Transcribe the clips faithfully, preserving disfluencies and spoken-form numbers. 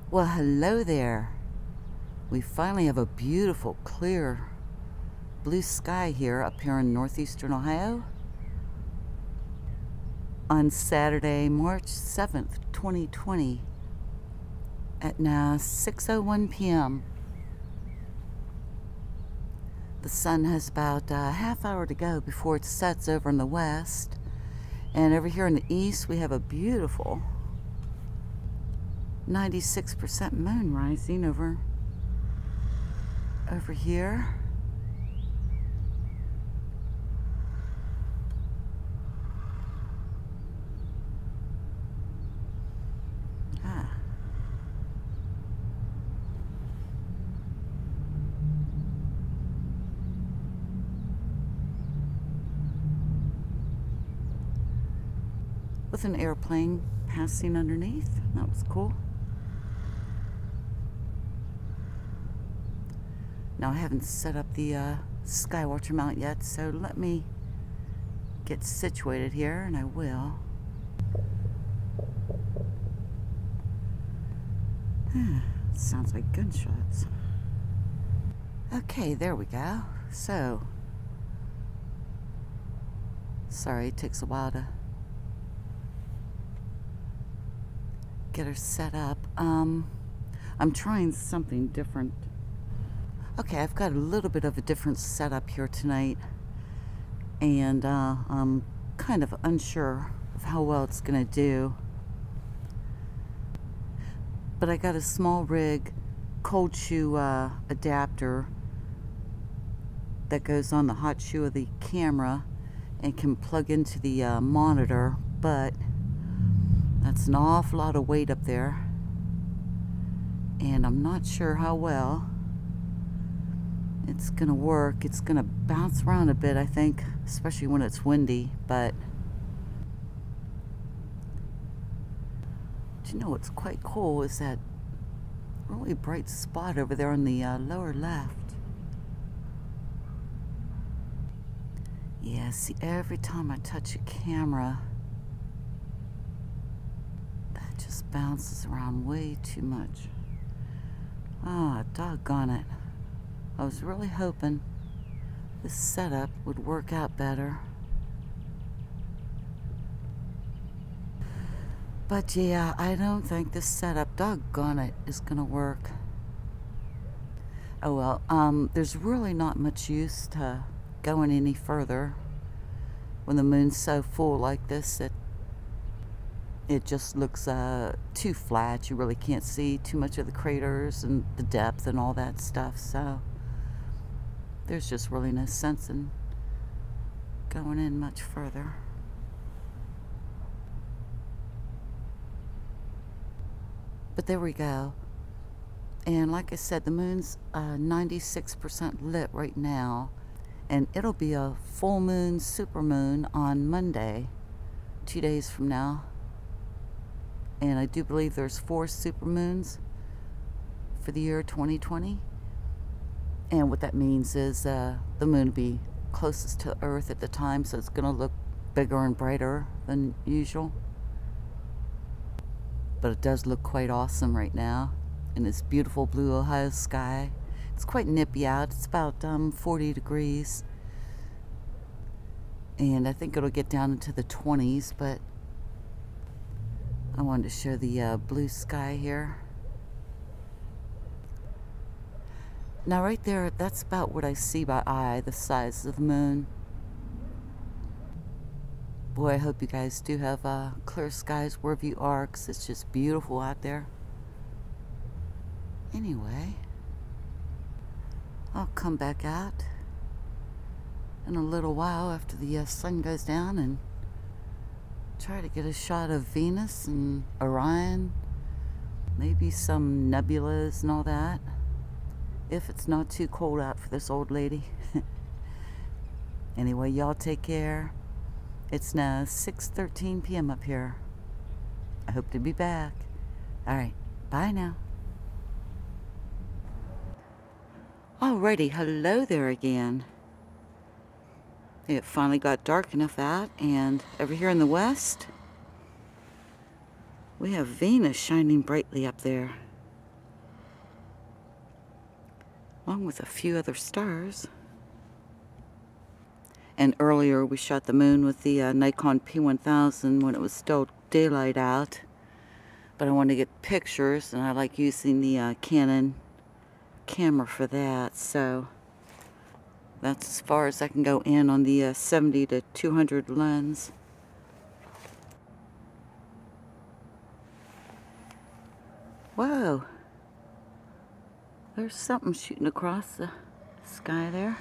Well, hello there. We finally have a beautiful, clear blue sky here up here in northeastern Ohio on Saturday, March seventh, twenty twenty at now six oh one p m The sun has about a half hour to go before it sets over in the west. And over here in the east, we have a beautiful ninety-six percent moon rising over over here. Ah. With an airplane passing underneath. That was cool. Now I haven't set up the uh, Skywatcher mount yet, so let me get situated here and I will. Sounds like gunshots. Okay, there we go. So, sorry, it takes a while to get her set up. Um, I'm trying something different. Okay, I've got a little bit of a different setup here tonight, and uh, I'm kind of unsure of how well it's gonna do. But I got a small rig cold shoe uh, adapter that goes on the hot shoe of the camera and can plug into the uh, monitor, but that's an awful lot of weight up there, and I'm not sure how well it's gonna work. It's gonna bounce around a bit, I think, especially when it's windy. But do you know what's quite cool is that really bright spot over there on the uh, lower left. Yeah, see, every time I touch a camera, that just bounces around way too much. Ah, doggone it. I was really hoping this setup would work out better. But yeah, I don't think this setup, doggone it, is gonna work. Oh well, um, there's really not much use to going any further when the moon's so full like this that it just looks uh, too flat. You really can't see too much of the craters and the depth and all that stuff, so there's just really no sense in going in much further. But there we go. And like I said, the moon's uh, ninety-six percent lit right now, and it'll be a full moon, super moon on Monday, two days from now. And I do believe there's four super moons for the year twenty twenty. And what that means is uh, the moon will be closest to Earth at the time, so it's going to look bigger and brighter than usual. But it does look quite awesome right now in this beautiful blue Ohio sky. It's quite nippy out. It's about um, forty degrees. And I think it'll get down into the twenties, but I wanted to show the uh, blue sky here. Now right there, that's about what I see by eye, the size of the moon. Boy, I hope you guys do have uh, clear skies wherever you are, because it's just beautiful out there. Anyway, I'll come back out in a little while after the uh, sun goes down and try to get a shot of Venus and Orion, maybe some nebulas and all that, if it's not too cold out for this old lady. Anyway, y'all take care. It's now six thirteen p m up here. I hope to be back. Alright, bye now. Alrighty, hello there again. It finally got dark enough out, and over here in the west, we have Venus shining brightly up there. along with a few other stars. And earlier we shot the moon with the uh, Nikon P one thousand when it was still daylight out. But I want to get pictures, and I like using the uh, Canon camera for that, so that's as far as I can go in on the uh, seventy to two hundred lens. Whoa! There's something shooting across the sky there.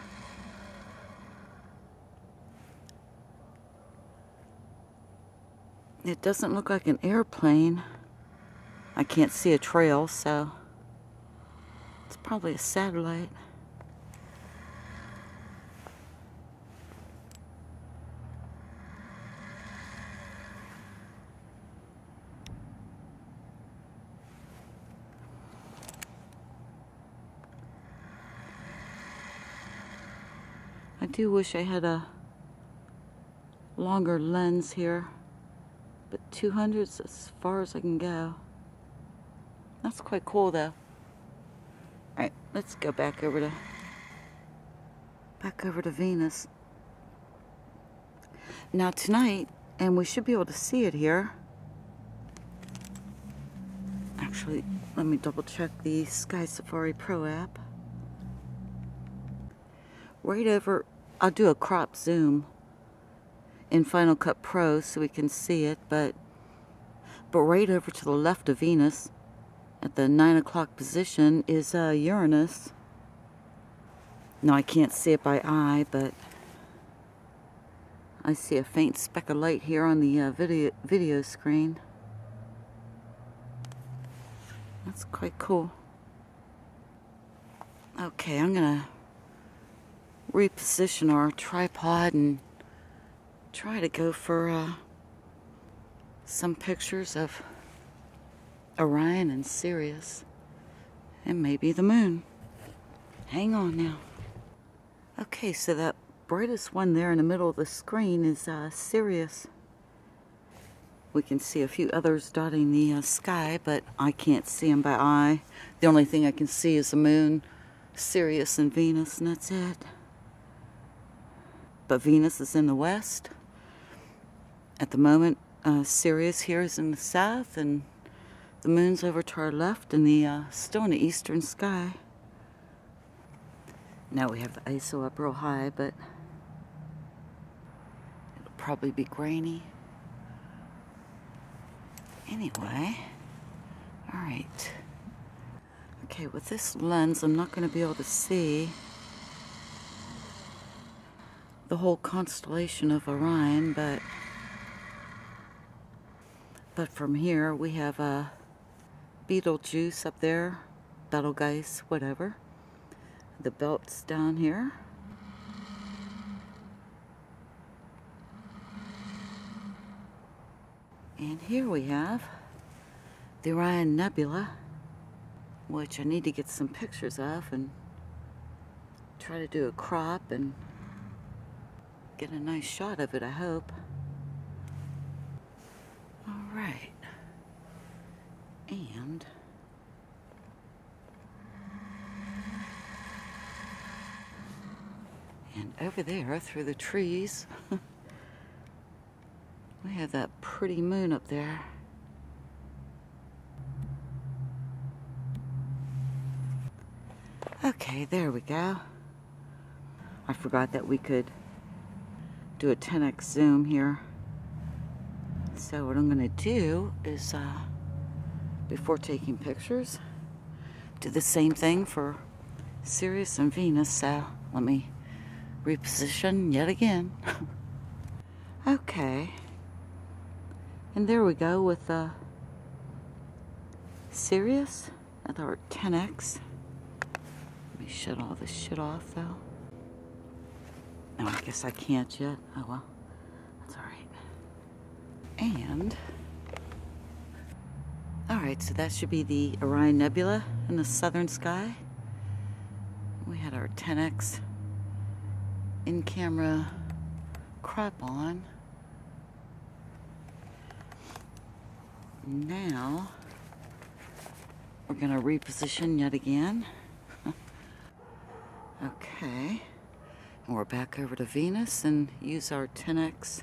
It doesn't look like an airplane. I can't see a trail, so it's probably a satellite. I do wish I had a longer lens here, but two hundred's as far as I can go. That's quite cool though. Alright, let's go back over to back over to Venus. Now tonight, and we should be able to see it here. Actually, let me double check the Sky Safari Pro app. Right over, I'll do a crop zoom in Final Cut Pro so we can see it, but but right over to the left of Venus at the nine o'clock position is uh, Uranus. Now I can't see it by eye, but I see a faint speck of light here on the uh, video video screen. That's quite cool. Okay, I'm gonna reposition our tripod and try to go for uh, some pictures of Orion and Sirius, and maybe the moon. Hang on now. Okay, so that brightest one there in the middle of the screen is uh, Sirius. We can see a few others dotting the uh, sky, but I can't see them by eye. The only thing I can see is the moon, Sirius, and Venus, and that's it. But Venus is in the west. At the moment, uh, Sirius here is in the south, and the moon's over to our left, and the uh, still in the eastern sky. Now we have the I S O up real high, but it'll probably be grainy. Anyway, all right. Okay, with this lens, I'm not going to be able to see the whole constellation of Orion, but but from here we have a uh, Betelgeuse up there, Betelgeuse, whatever. The belt's down here. And here we have the Orion Nebula, which I need to get some pictures of and try to do a crop and get a nice shot of it, I hope. All right. And and over there through the trees we have that pretty moon up there. Okay, there we go. I forgot that we could do a ten X zoom here. So what I'm going to do is, uh, before taking pictures, do the same thing for Sirius and Venus. So let me reposition yet again. Okay. And there we go with uh, Sirius at our ten X. Let me shut all this shit off though. No, I guess I can't yet. Oh well, that's all right. And, all right, so that should be the Orion Nebula in the southern sky. We had our ten X in-camera crop on. Now, we're gonna reposition yet again. Okay, and we're back over to Venus and use our ten X.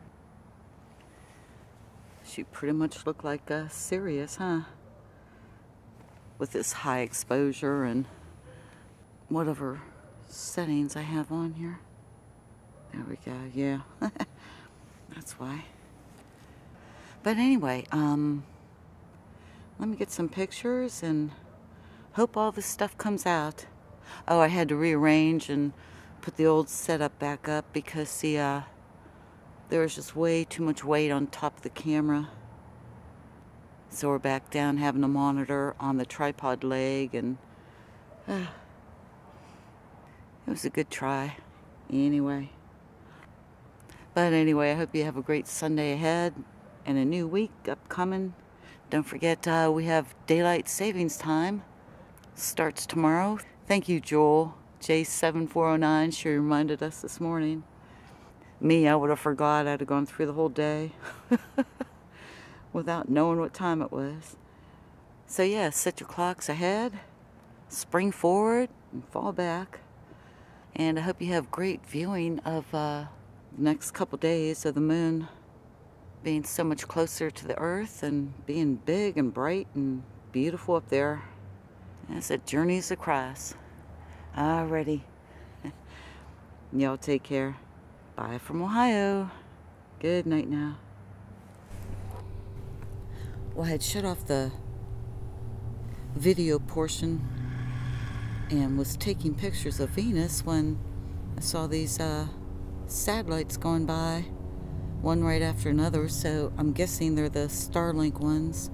She pretty much looked like a Sirius, huh? With this high exposure and whatever settings I have on here. There we go, yeah. That's why. But anyway, um, let me get some pictures and hope all this stuff comes out. Oh, I had to rearrange and put the old setup back up because the, uh, there was just way too much weight on top of the camera. So we're back down having a monitor on the tripod leg, and uh, it was a good try anyway. But anyway, I hope you have a great Sunday ahead and a new week upcoming. Don't forget, uh, we have daylight savings time. Starts tomorrow. Thank you, Joel. J seven four oh nine, she reminded us this morning. Me, I would have forgot. I'd have gone through the whole day without knowing what time it was. So yeah, set your clocks ahead, spring forward, and fall back. And I hope you have great viewing of uh, the next couple days of the moon being so much closer to the Earth and being big and bright and beautiful up there as it journeys across. Alrighty. Y'all take care. Bye from Ohio. Good night now. Well, I had shut off the video portion and was taking pictures of Venus when I saw these uh, satellites going by, one right after another, so I'm guessing they're the Starlink ones.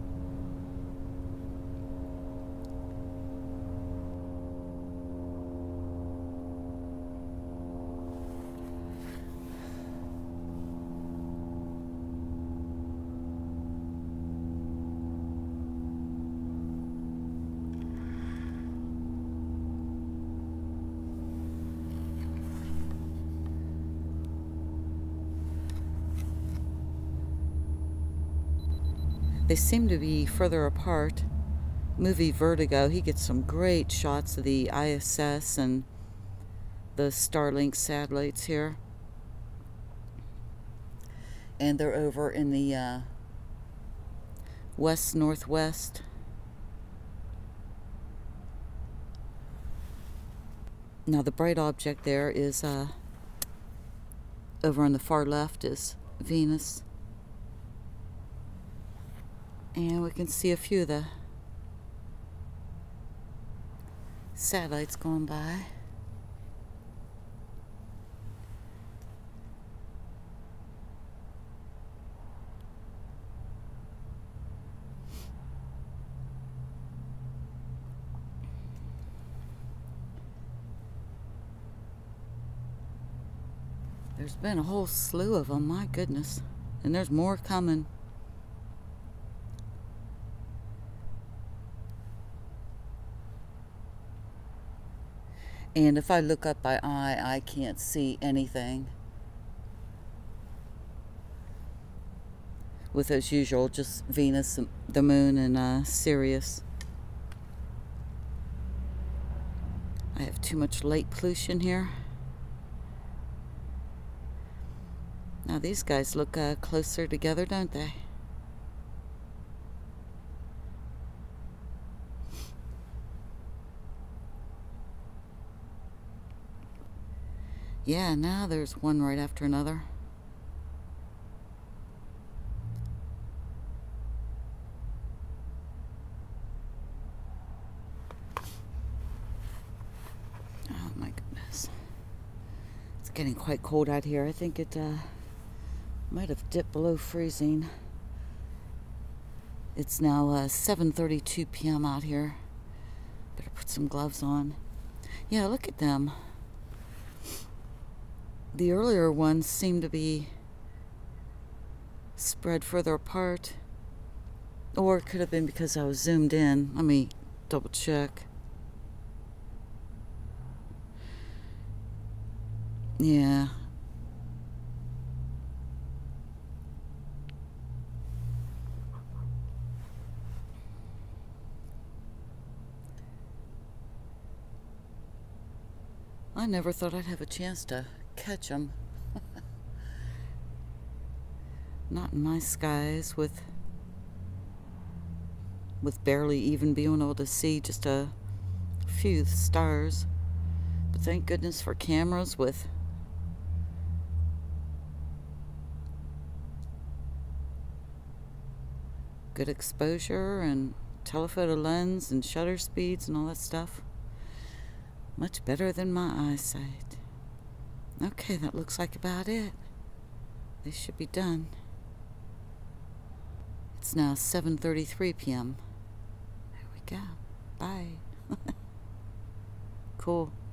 They seem to be further apart. Movie Vertigo, he gets some great shots of the I S S and the Starlink satellites here. And they're over in the uh, west-northwest. Now the bright object there is, uh, over on the far left is Venus. And we can see a few of the satellites going by. There's been a whole slew of them, my goodness. And there's more coming. And if I look up by eye, I can't see anything. With, as usual, just Venus, the moon, and uh, Sirius. I have too much light pollution here. Now these guys look uh, closer together, don't they? Yeah, now there's one right after another. Oh my goodness. It's getting quite cold out here. I think it uh, might have dipped below freezing. It's now uh, seven thirty-two p m out here. Better put some gloves on. Yeah, look at them. The earlier ones seem to be spread further apart. Or it could have been because I was zoomed in. Let me double check. Yeah. I never thought I'd have a chance to catch them. Not in my skies with with barely even being able to see just a few stars. But thank goodness for cameras with good exposure and telephoto lens and shutter speeds and all that stuff. Much better than my eyesight. Okay, that looks like about it. They should be done. It's now seven thirty-three p m There we go. Bye. Cool.